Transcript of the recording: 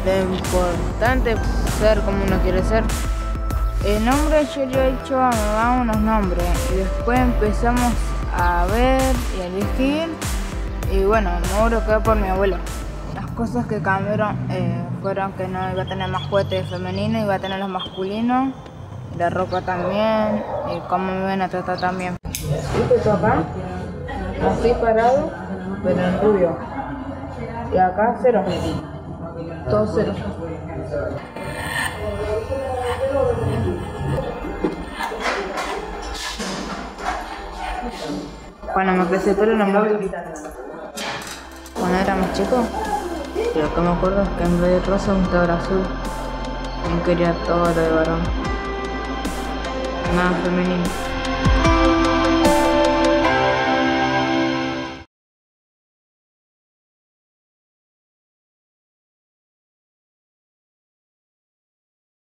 lo importante es ser como uno quiere ser. El nombre yo le he hecho a mi mamá unos nombres y después empezamos a ver y a elegir y bueno, el nombre quedó por mi abuelo. Las cosas que cambiaron fueron que no iba a tener más juguetes femeninos, iba a tener los masculinos, y la ropa también y cómo me iban a tratar también. ¿Viste acá? Así parado, pero en rubio. Y acá cero. Todo cero. Cuando me crecí el pelo no me gusta. Cuando era más chico, lo que me acuerdo es que en vez de rosa me gustaba el azul. Yo quería todo lo de varón. Nada femenino.